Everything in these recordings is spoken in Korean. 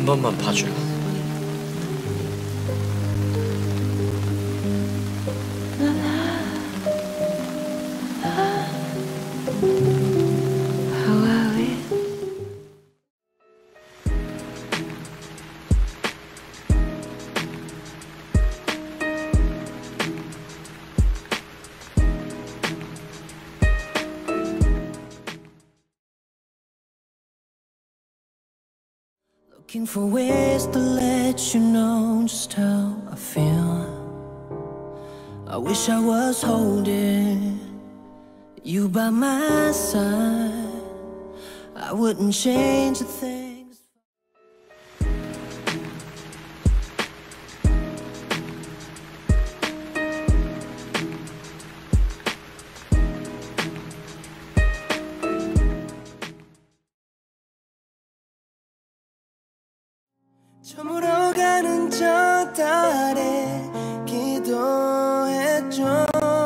번만 봐줘요. Looking for ways to let you know just how I feel. I wish I was holding you by my side. I wouldn't change a thing. 저물어 가는 저 달에 기도했죠.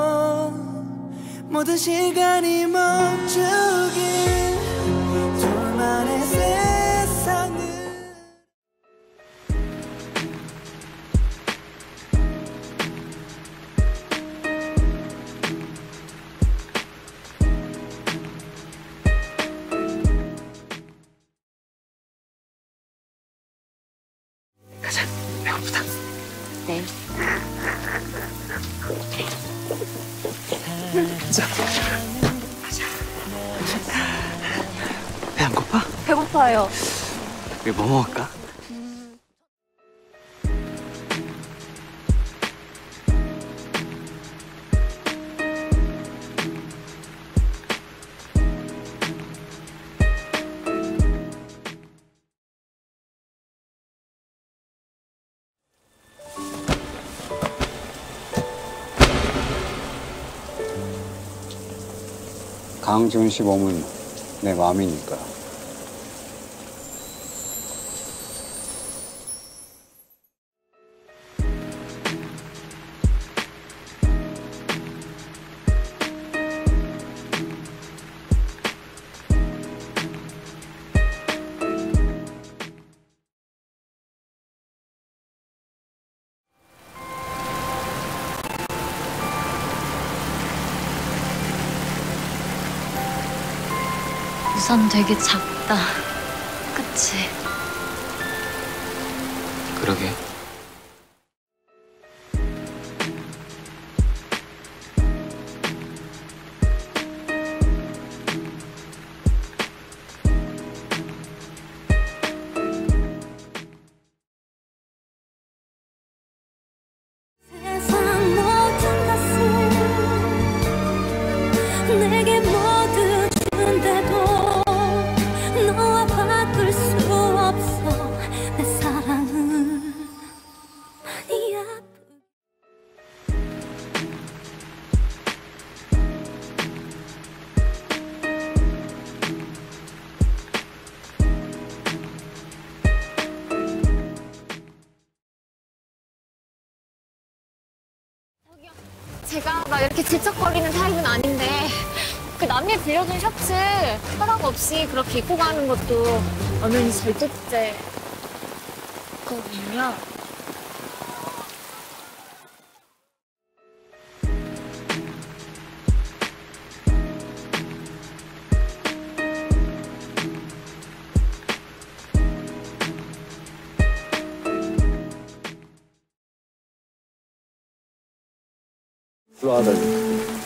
모든 시간이 멈추길 둘만의 세상을. 가자, 배고프다. 네. 자, 가자. 배 안 고파? 배고파요. 우리 뭐 먹을까? 강지훈 씨 몸은 내 마음이니까. 우선 되게 작다. 그치? 그러게. 세상 모든 것을 내게 모두 준대도 너와 바꿀 수 없어. 내 사랑은 많이 아프게. 제가 막 이렇게 질척거리는 타입은 아닌데 그 남이 빌려준 셔츠 허락 없이 그렇게 입고 가는 것도 엄연히 절도죄거든요. 들어와달라.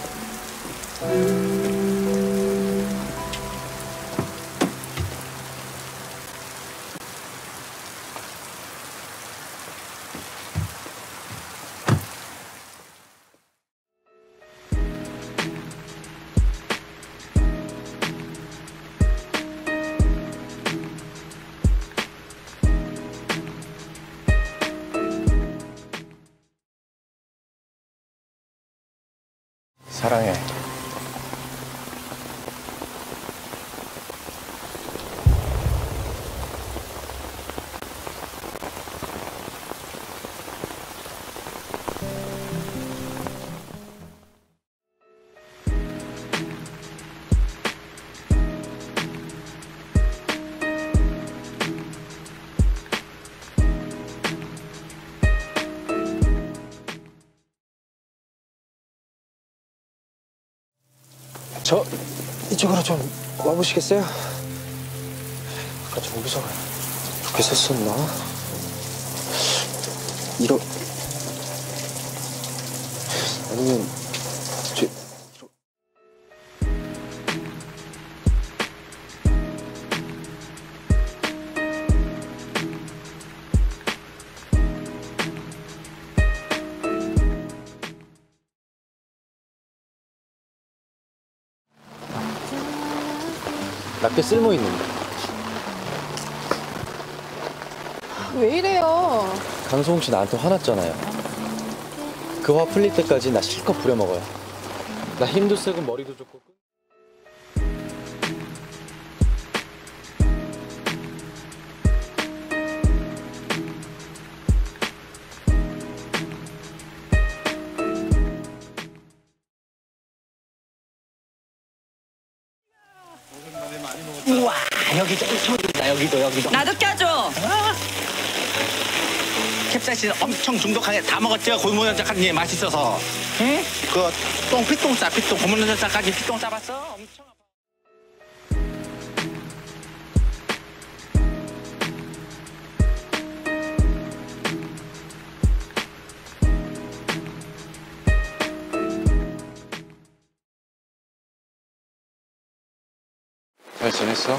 사랑해. 저 이쪽으로 좀 와보시겠어요? 아까 저기서 그렇게 섰었나? 이러 아니면 저 나 꽤 쓸모 있는데. 왜 이래요? 강소홍 씨 나한테 화났잖아요. 그 화 풀릴 때까지 나 실컷 부려먹어요. 나 힘도 세고 머리도 좋고. 우와 여기도 엄청 좋다. 여기도 나도 껴줘. 캡사이신 엄청 중독하게 다 먹었죠. 고무연자까지 예, 맛있어서. 응? 그 피똥 싸 피똥 고무연자까지 피똥 싸봤어. 엄청 아파. 잘 지냈어?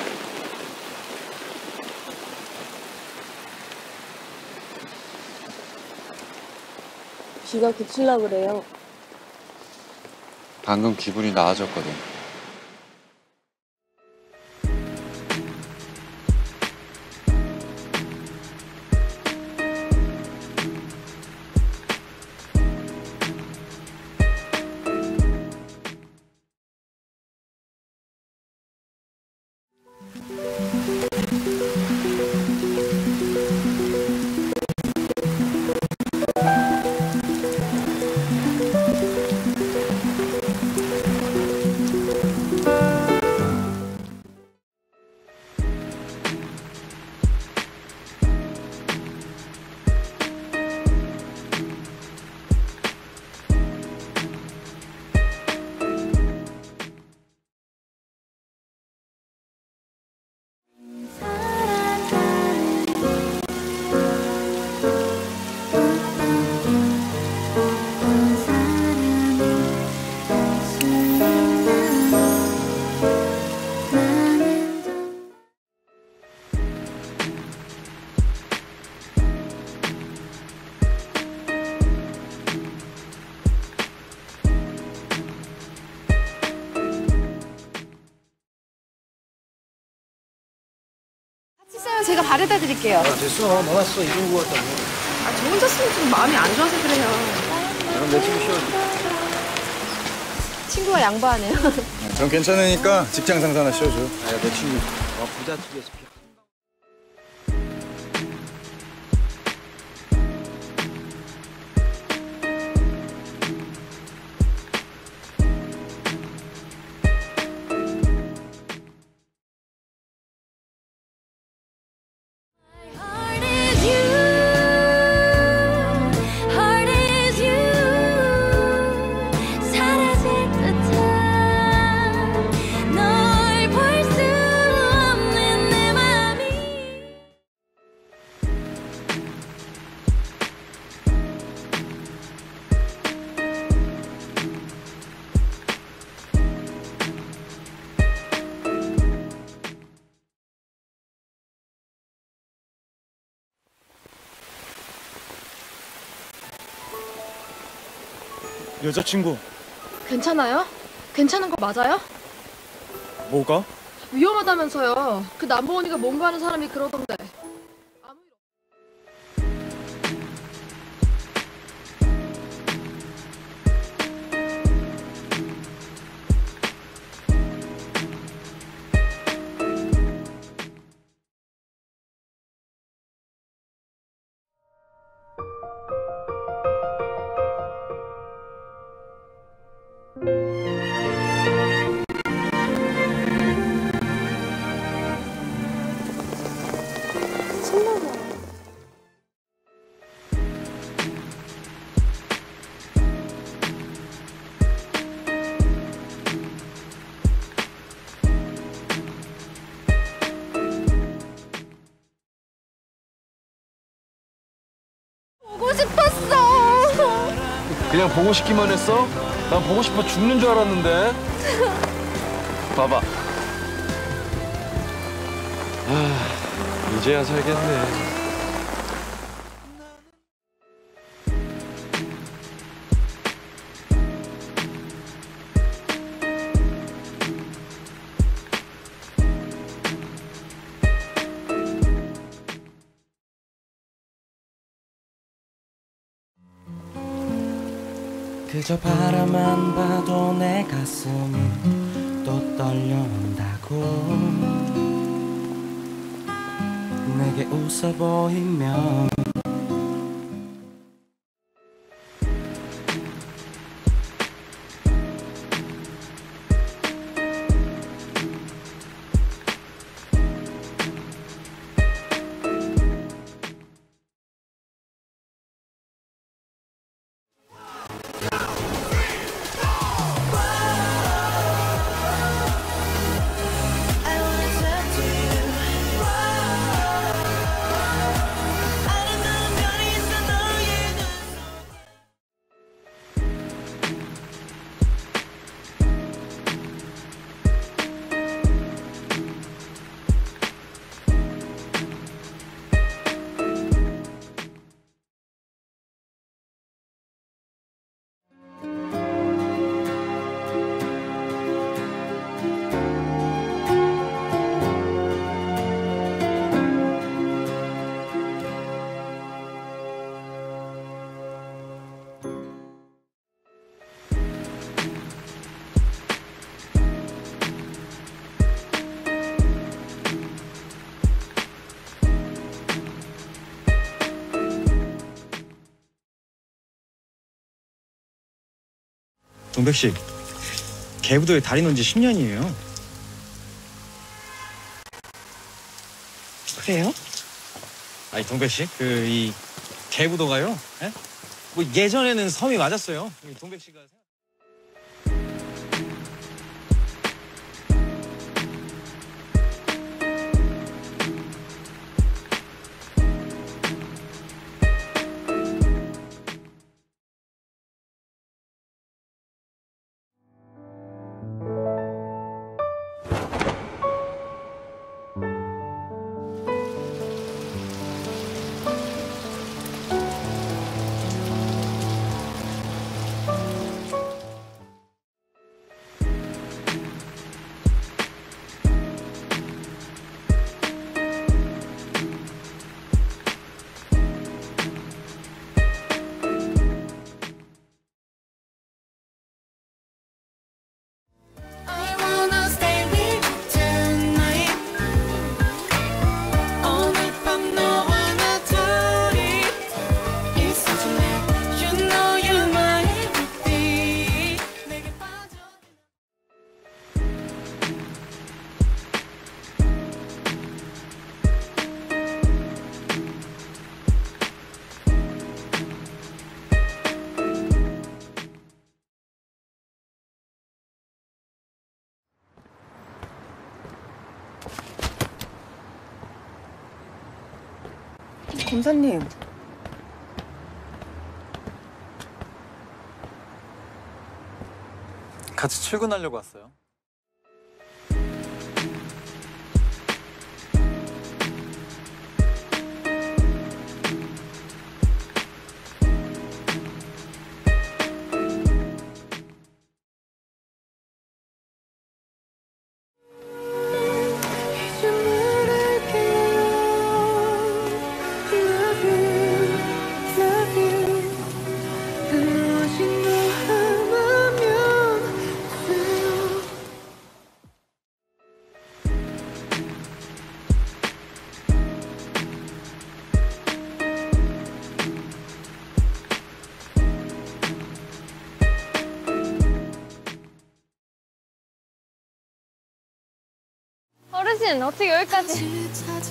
비가 그칠라 그래요. 방금 기분이 나아졌거든. 있어요. 제가 바래다 드릴게요. 됐어. 나왔어. 이 정도 같다고. 저 혼자 쓰면 좀 마음이 안 좋아서 그래요. 그럼 내 친구 쉬어줘. 친구가 양보하네요. 전 괜찮으니까 직장 상사나 씌워줘. 야, 내 친구. 부잣집에서 피. 여자친구 괜찮아요? 괜찮은 거 맞아요? 뭐가? 위험하다면서요. 그 남보원이가 뭔가 하는 사람이 그러던데. 아무 일 그냥 보고 싶기만 했어? 난 보고 싶어 죽는 줄 알았는데. 봐봐. 이제야 살겠네. 그저 바라만 봐도 내 가슴이 또 떨려온다고. 내게 웃어 보이면 동백 씨, 개부도에 다리 놓은 지 10년이에요. 그래요? 아니 동백 씨, 이 개부도가요. 예? 뭐 예전에는 섬이 맞았어요. 동백 씨가. 검사님. 같이 출근하려고 왔어요. 어르신, 어떻게 여기까지?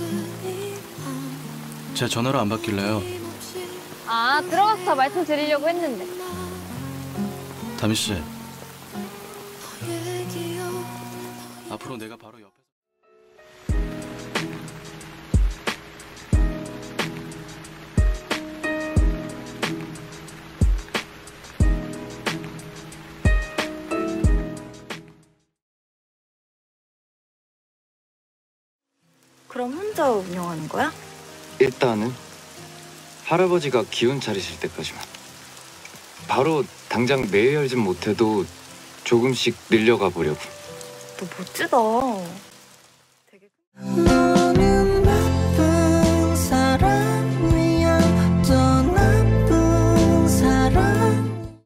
제 전화로 안 받길래요. 아, 들어가서 말씀드리려고 했는데. 다미 씨. 앞으로 내가 바로 옆에. 그럼 혼자 운영하는 거야? 일단은 할아버지가 기운 차리실 때까지만. 바로 당장 매일 열진 못해도 조금씩 늘려가 보려고. 너 멋지다. 되게... 너